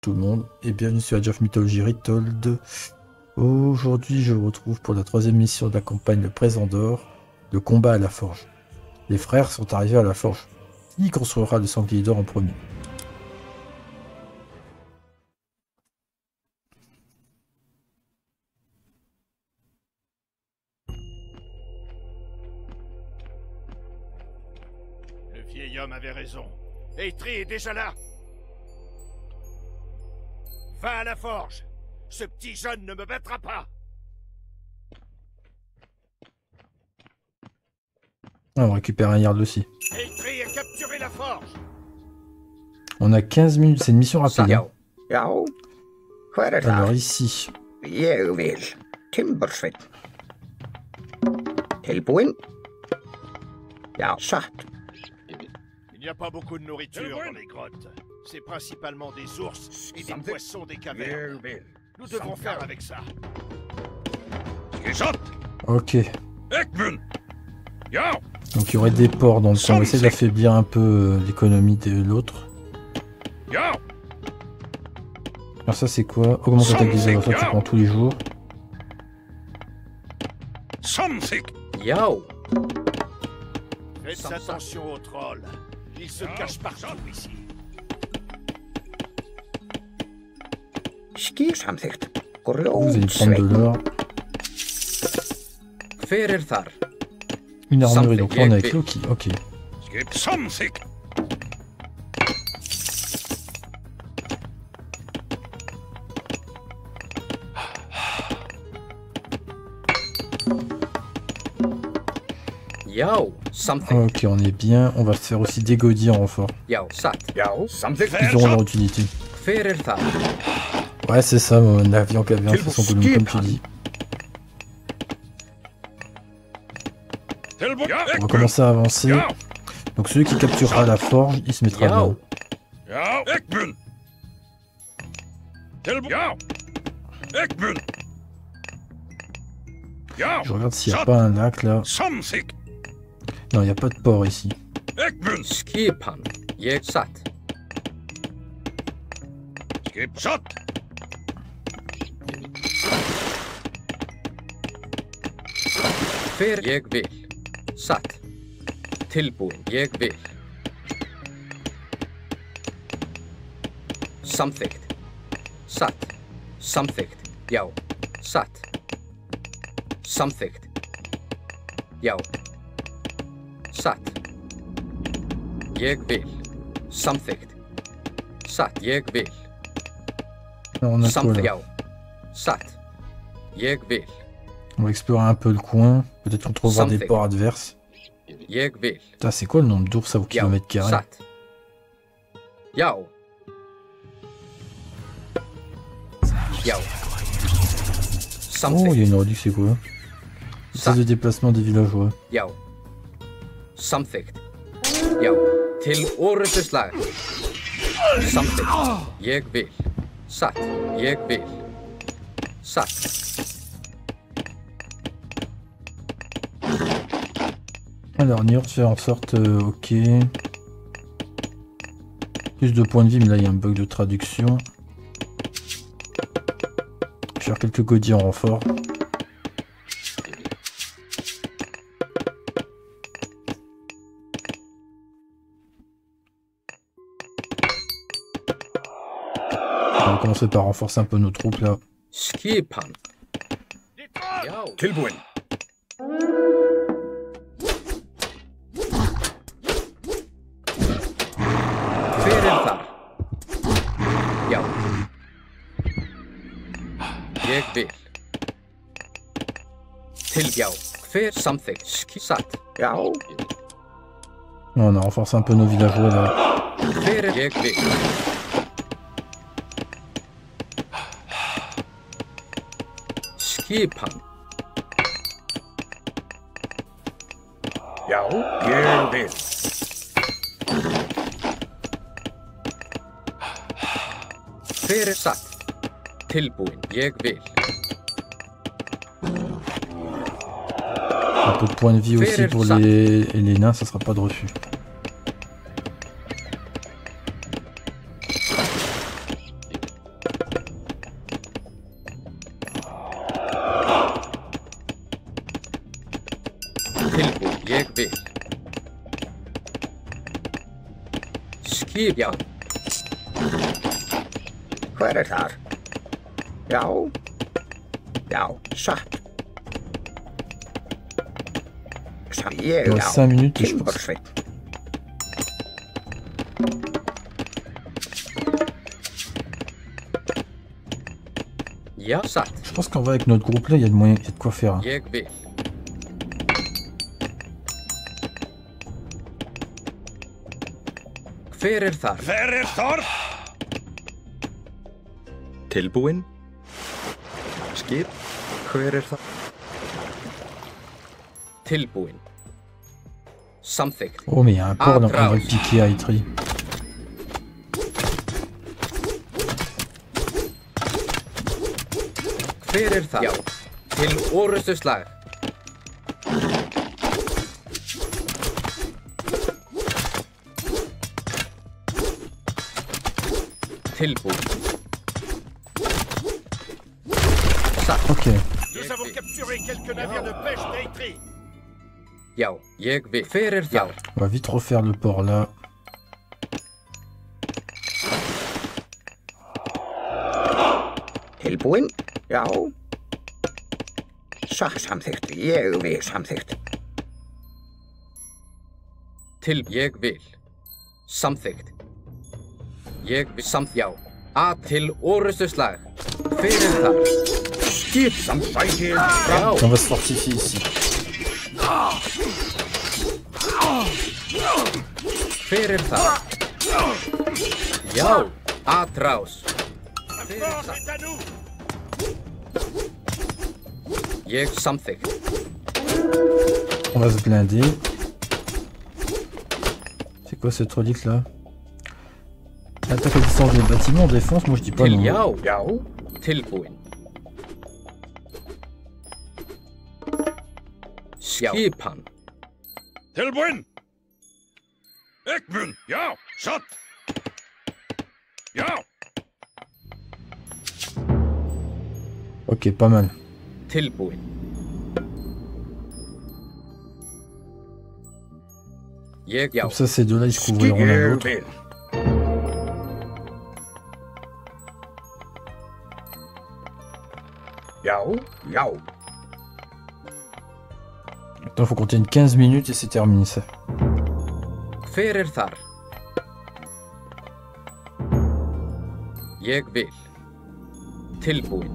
tout le monde et bienvenue sur Age of Mythology Retold. Aujourd'hui je vous retrouve pour la troisième mission de la campagne Le Présent d'Or, le combat à la forge. Les frères sont arrivés à la forge. Qui construira le sanglier d'or en premier? Le vieil homme avait raison. Eitri est déjà là. Va à la forge. Ce petit jeune ne me battra pas. Ah, on récupère un yard aussi. Eitri a capturé la forge. On a 15 minutes, c'est une mission rapide. Hein. Já, hver er Alors það? ici, Ég vil. Timbursveinn. Tilbúinn? Já, satt. Il n'y a pas beaucoup de nourriture dans les grottes. C'est principalement des ours et des poissons des cavernes. vil. Nous devons faire avec ça. ok. Donc il y aurait des ports, donc on va essayer d'affaiblir un peu l'économie de l'autre. Alors ça c'est quoi? Augmente l'attaque des agressions, tu prends tous les jours. Já, Faites attention aux trolls. Ils se cachent partout ici. skýr samþykkt. Vous allez prendre de l'or. Hver er þar? Une armurerie, donc là on est avec Loki, ok. Já, samþykkt. Ok, on est bien. On va se faire aussi des godilles en renfort. Já, satt. Já, samþykkt. Ils auront leur utilité. Hver er þar? Ouais, c'est ça, un avion qui a bien fait son boulot, comme tu dis. On va commencer à avancer. Donc celui qui capturera la forge, il se mettra bien. Je regarde s'il n'y a pas un lac là. Non, il n'y a pas de port ici. Skipan. Ég satt. Hver ég vil. Satt. Tilbúinn. Ég vil. Samþykkt. Satt. Samþykkt. Já. Satt. Samþykkt. Já. Satt. Ég vil. Samþykkt. Satt. Ég vil. Alors, on a quoi Samþykkt. là? Já. Satt. Ég vil. On va explorer un peu le coin. Peut-être on trouvera des Something. ports adverses. Ég vil. Putain, c'est quoi le nombre d'ours au Já. kilomètre carré? Satt. Já. Já. Oh, il y Samþykkt. a une redux, c'est quoi? Vitesse de déplacement des villageois. Já. Samþykkt. Já. Til orðuslag. Samþykkt. Ég vil. Satt. Ég vil. Satt. Alors, Niort fait en sorte, ok. Plus de points de vie, mais là il y a un bug de traduction. Je vais faire quelques godilles en renfort. On va commencer par renforcer un peu nos troupes là. Skipan. Des trolls! Já. Tilbúinn. Hver er þar? Já. Ég vil. Já. Hver samþykkt? Satt. Já. On a renforcé un peu nos villageois là. Hver er ég vil. Skipan. Já, ég vil. Hver er satt? Tilbúinn. Ég vil. Un peu de points de vie aussi pour les nains, ça sera pas de refus. Ég vil. Skip, já. Hver þar? Já. Já, satt. Ég, Dans já. 5 minutes, je pense. Timbursveit. Já, satt. Je pense qu'en vrai, avec notre groupe là, il y a de moyens, il y a de quoi faire. Hein. Ég vil. Hver þar? Hver þar? Tilbúin? Skip? Hver það? Tilbúin. Samþykkt. Oh, mais il y a un port, donc on va le Approach. piquer à Itri. Hver það? Já. Til orustu slag. Tilbúin. Satt. Ok. Nous avons capturé quelques navires de pêche d'Aitri. Já, ég vil. Hver þar? On va vite refaire le port là. Tilbúin? Já. Samþykkt. Ég vil samþykkt. Ég vil. Samþykkt. Ég vil já. Til orustu slag. Hver þar? Skip samþykkt. Já. On va se fortifier ici. Hver þar? Já. Atrás. La force est à nous. Ég samþykkt. On va se blinder. C'est quoi cette relique là? Attaque à distance des bâtiments, défense, moi je dis pas Til non. já. Já. Tilbúin. Skipan. Tilbúin. Ekmun. Já, satt. Já. Ok, pas mal. Tilbúin. Ég já. Comme ça, ces deux-là, ils se couvriront l'un Ég l'autre. vil. Já. Já. Maintenant, faut qu'on tienne 15 minutes et c'est terminé ça. Hver þar? Ég vil. Tilbúin.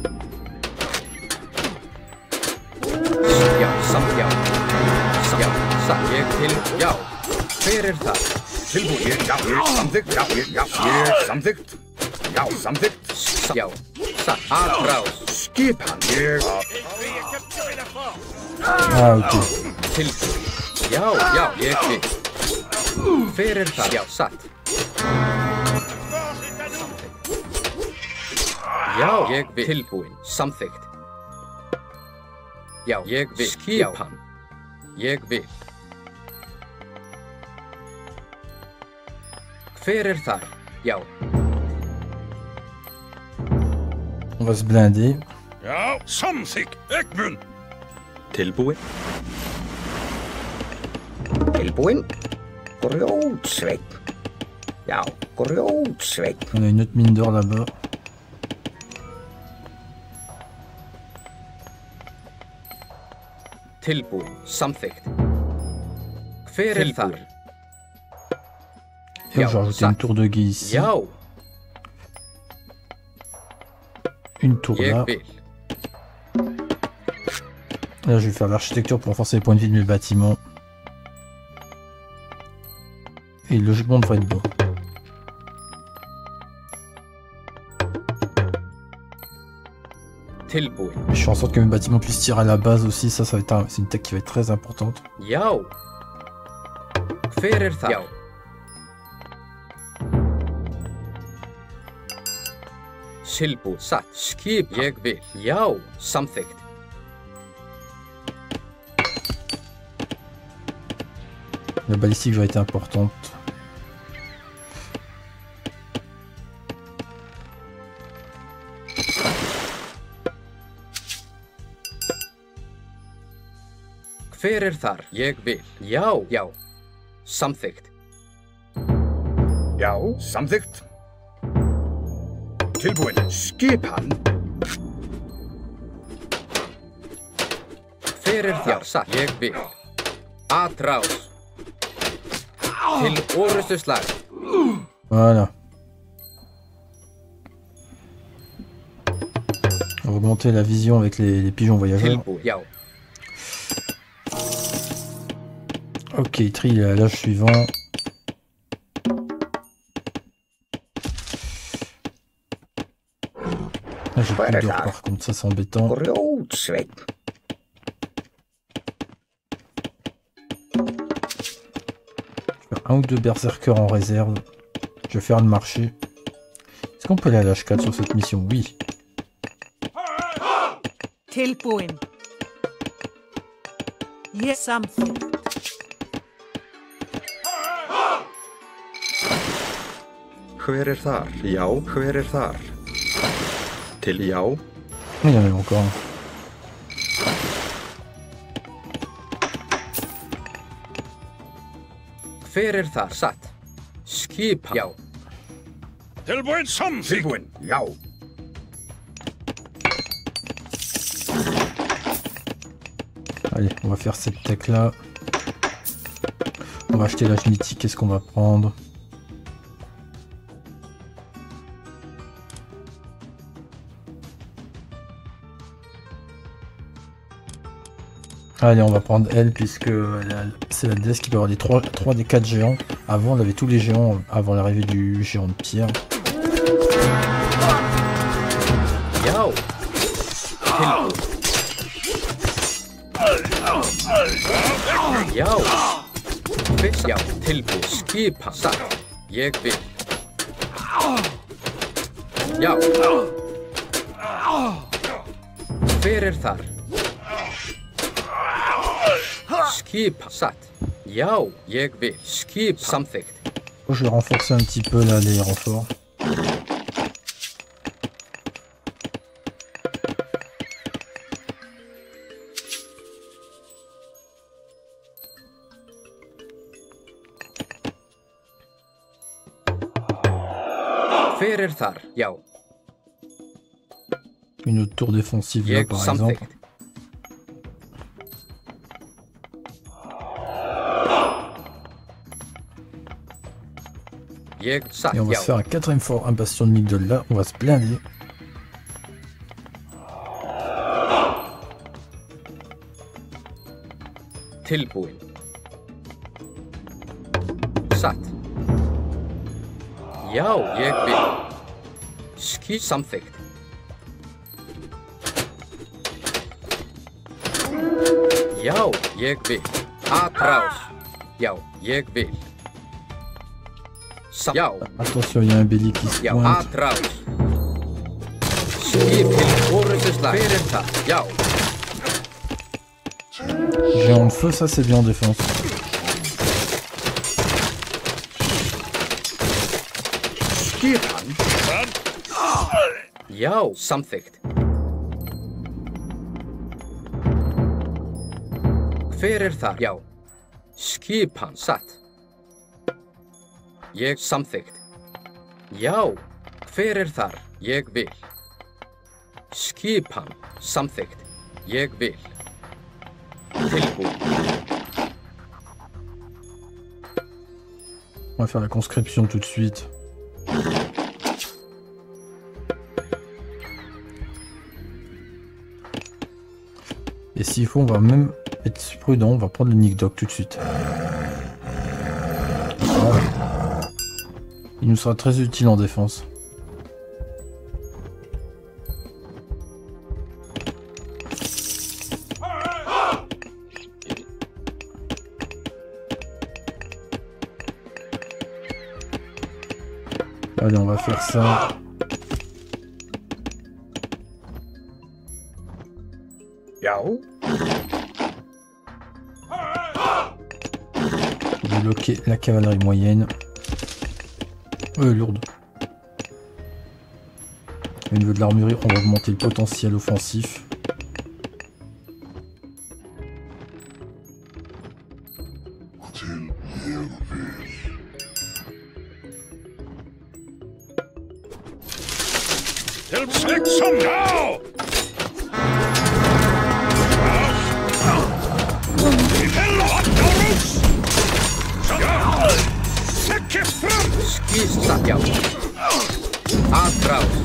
Já, samt já. Já, samt ég til, já. Hver þar? Tilbúin. Já. Ég samþykkt. Já. Ég samþykkt. Já, samþykkt. Já, samt atrás. Skipan. Ég. Aitri a capturé la force. Ah, ok. Tilbúin. Já, já, ég vil. Hver þar? Já, satt. La force est à nous. Já, ég vil. Tilbúin. Samþykkt. Já, ég vil. Skipan. Ég vil. Hver þar? Já. On va se blinder. Já, samþykkt. Ekmun. Tilbúin? Tilbúin. Grjótsveit. Já, grjótsveit. On a une autre mine d'or là-bas. Tilbúin. Samþykkt. Hver þar? Et Ja, je vais rajouter ça. une tour de guet ici. Já, Une tour ég là. vil. Là, je vais faire l'architecture pour renforcer les points de vie de mes bâtiments. Et logiquement, on devrait être bon. Tilbúin. Mais je fais en sorte que mes bâtiments puissent tirer à la base aussi. Ça va être c'est une tech qui va être très importante. Já. Hver þar? Já. Tilbúin. Satt. Skip. Ég vil. Já. Samþykkt. La balistique va être importante. Hver þar? Ég vil. Já, já. Samþykkt. Já, samþykkt. Tilbúin. Skipan. Hver þar? Satt. Ég vil. Atrás. Til orustu slag. Voilà. On va augmenter la vision avec les pigeons voyageurs. Tilbúin. Já. Ok, il trie à l'âge suivant. Là, j'ai plus d'or par contre, ça c'est embêtant. Grootsvein. Un ou deux berserkers en réserve. Je vais faire le marché. Est-ce qu'on peut aller à l'âge 4 sur cette mission? Oui. Tilbúin. Ég samþykkt. Hver þar? Já, hver þar? Til já. Il y en a encore un. Hver þar? Satt. Skipan. Já. Tilbúin samþykkt. Tilbúin. Já. Allez, on va faire cette tech là. On va acheter l'âge mythique, qu'est-ce qu'on va prendre? Allez, on va prendre elle, puisque c'est la déesse qui peut avoir les 3 des 4 géants. Avant, elle avait tous les géants avant l'arrivée du géant de pierre. Já. Tilbúin. Já. Fyrst. Já. Tilbúin. Skipan. Satt. Ég vil. Já. Hver þar? Skipan. Satt. Já. Ég vil. Skip. Samþykkt. Je vais renforcer un petit peu là les renforts. Hver þar? Já. Une autre tour défensive là Ég par exemple. samþykkt. Ég satt. Et on va Já. se faire un 4ème fort, un bastion de Migdol là, on va se blinder. Tilbúin. Satt. Já, ég vil. Samþykkt. Já, ég vil. Atrás. Já, ég vil. Já, Attention, il y a un bélier qui se já, pointe. atrás. Skip til orustuslag. Hver það? Já. Géant de feu, ça c'est bien en défense. Skipan. Já, samþykkt. Hver þar? Já. Skipan. Satt. Ég samþykkt. Já. Hver þar? Ég vil. Skipan. Samþykkt. Ég vil. Tilbúin. On va faire la conscription tout de suite. Et s'il faut, on va même être prudent, on va prendre le Nickdoc tout de suite. Voilà. Il nous sera très utile en défense. Allez, on va faire ça. Já. Je vais bloquer la cavalerie moyenne. Lourde. Au niveau de l'armurerie, on va augmenter le potentiel offensif. Tilsexum now! Skýrsla, já. Aðráð.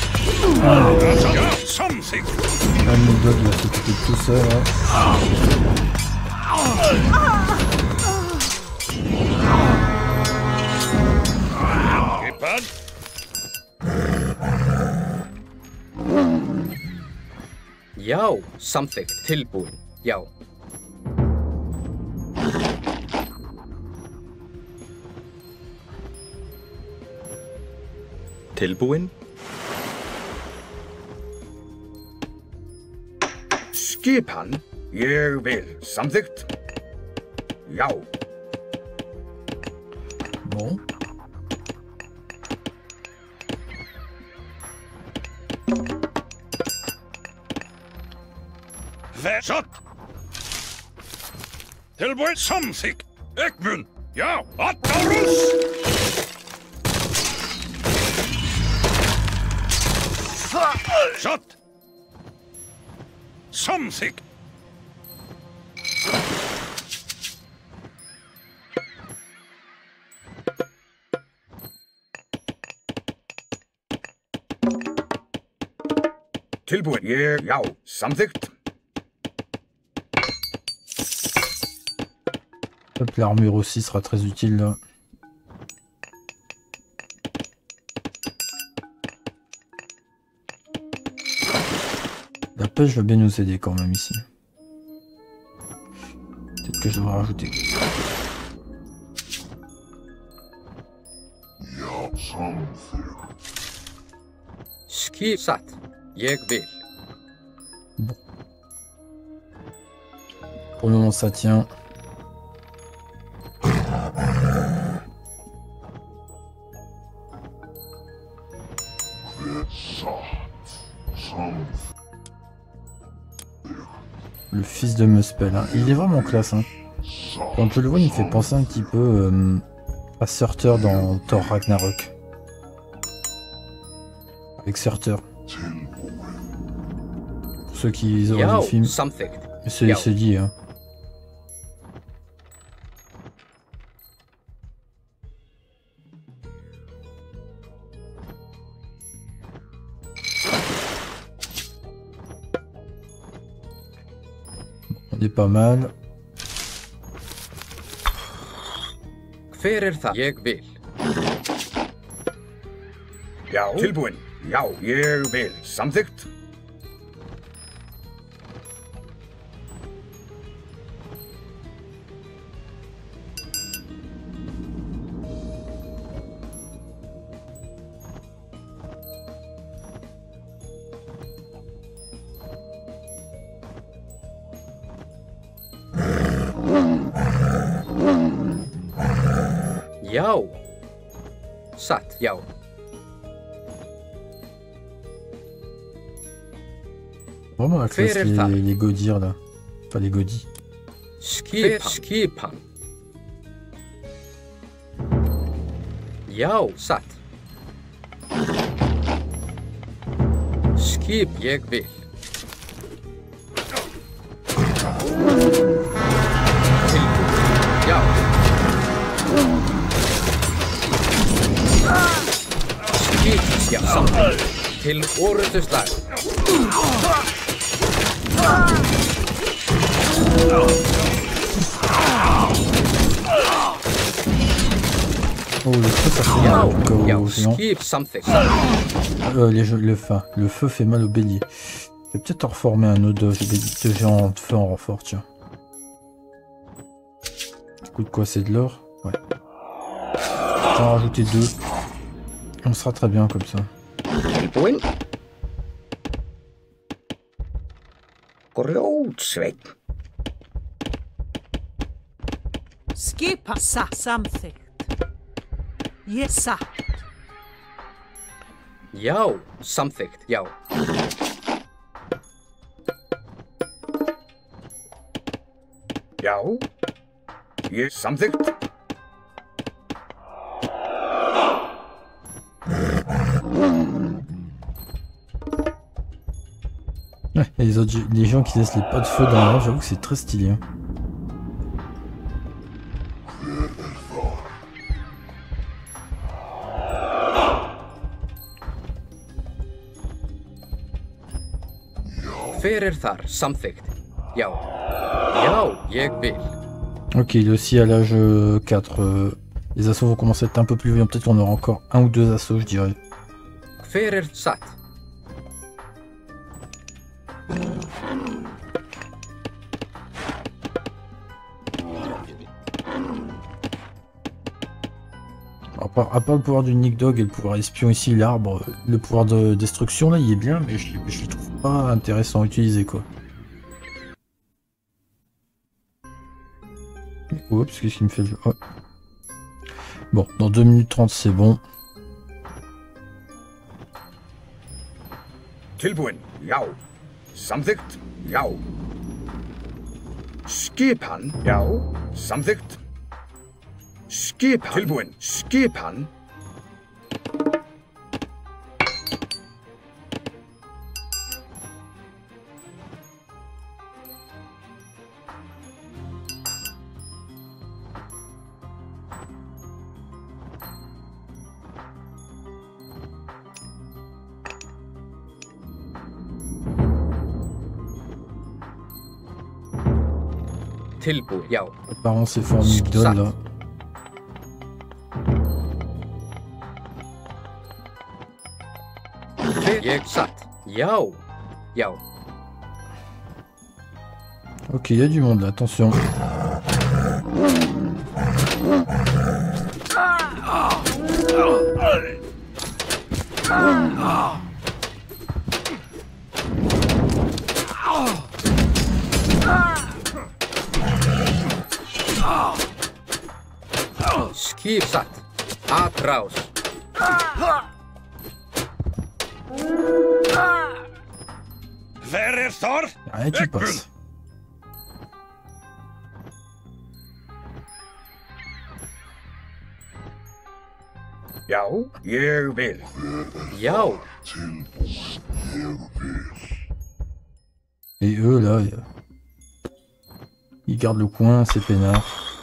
Something! Ah, mon dog va s'occuper de tout ça là. Skipan? Já, samþykkt, tilbúin, já. Tilbúin. Skipan? Ég vil. Samþykkt? Já. Bon. Shot! Tilbúin samþykkt! Ekmun! Já! Atárus! Shot! Samþykkt! Tilbúin. Ég, já. Samþykkt? Hop, l'armure aussi sera très utile là. La pêche va bien nous aider quand même ici. Peut-être que je devrais rajouter. Skýrsat, ég vil. Pour le moment ça tient. Le fils de Muspel, hein. Il est vraiment classe. Hein. Quand je le vois, il me fait penser un petit peu à Surtur dans Thor Ragnarok. Avec Surtur. Pour ceux qui auraient vu Já, le film, samþykkt. c'est lié. Hein. On est pas mal. Hver það? Ég vil. Já. Tilbúin. Já. Ég vil. Samþykkt? Já. Satt, já. Vraiment la classe Hver það? les Godir là. Enfin les Godis. Skipan. Já, satt. Skip, ég vil. Tilbúin. Já. Skip, já, samþykkt. Til orrustuslag. Oh le feu ça fait mal au Já, géant. skip, samþykkt. Le feu fait mal au bélier. Je vais peut-être en reformer un autre de géant de feu en renfort, tiens. Ça coûte quoi, c'est de l'or? Ouais. Je vais en rajouter 2. On sera très bien comme ça. Tilbúin. Grjótsveinn. Skipa samþykkt. Ég satt. Já, samþykkt, já. Já. Ég samþykkt? Ouais, et les gens qui laissent les pas de feu dans l'air, j'avoue que c'est très stylé. Hein. Hver þar? Samþykkt. Já. Já, ég vil. Ok, il est aussi à l'âge 4. Les assauts vont commencer à être un peu plus violents. Peut-être qu'on aura encore 1 ou 2 assauts, je dirais. Hver satt? À part le pouvoir du Nick Dog et le pouvoir espion ici, l'arbre, le pouvoir de destruction là il est bien, mais je le trouve pas intéressant à utiliser quoi. Oups, qu'est-ce qu'il me fait le jeu? Oh. Bon, dans 2 minutes 30 c'est bon. Tilbúin, já. Samþykkt, já. Skipan, já. Samþykkt. Skipan. Tilbúin, skipan. Tilbúin, já. Apparemment c'est fort Nick Dog là. Ég satt. Já. Já. Ok, il y a du monde là, attention. Skip satt. Atrás. Hver þar? Rien qui passe. Já, ég vil. Já. Et eux là, ils gardent le coin, c'est peinard.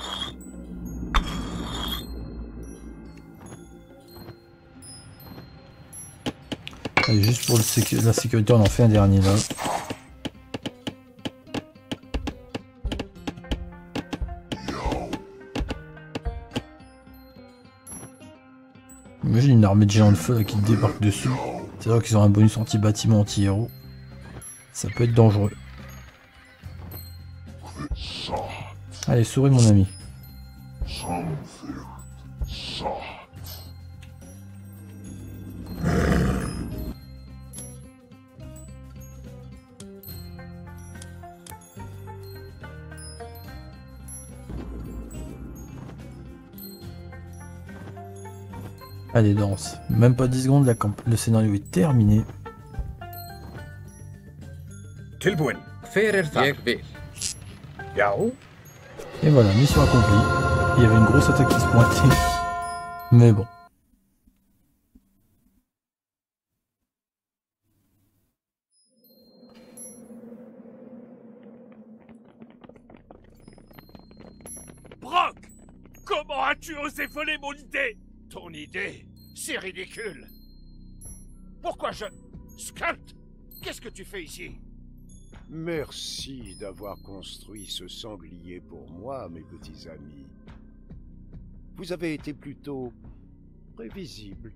Allez, juste pour la sécurité, on en fait un dernier là. Imagine une armée de géants de feu là, qui débarque dessus. C'est vrai qu'ils ont un bonus anti-bâtiment, anti-héros. Ça peut être dangereux. Allez, souris mon ami. Allez, danse. Même pas 10 secondes, le scénario est terminé. Tilbúin, Hver þar? Ég vil. já. Et voilà, mission accomplie. Il y avait une grosse attaque qui se pointait. Mais bon. Brock! Comment as-tu osé voler mon idée? Ton idée? C'est ridicule. Pourquoi je... Skuld, qu'est-ce que tu fais ici? Merci d'avoir construit ce sanglier pour moi, mes petits amis. Vous avez été plutôt prévisible.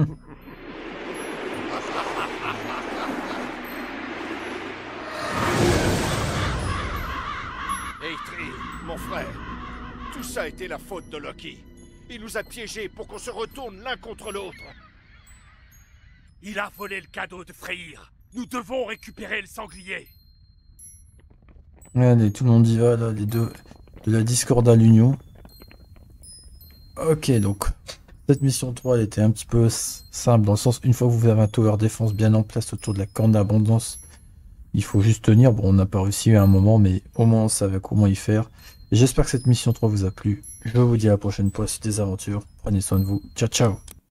Eitri, mon frère, tout ça a été la faute de Loki. Il nous a piégés pour qu'on se retourne l'un contre l'autre. Il a volé le cadeau de Freyr. Nous devons récupérer le sanglier. Allez, tout le monde y va là, les deux. De la discorde à l'union. Ok, donc. Cette mission 3, elle était un petit peu simple, dans le sens, une fois que vous avez un tower défense bien en place autour de la corne d'abondance, il faut juste tenir. Bon, on n'a pas réussi à un moment, mais au moins on savait comment y faire. J'espère que cette mission 3 vous a plu. Je vous dis à la prochaine pour la suite des aventures. Prenez soin de vous. Ciao, ciao.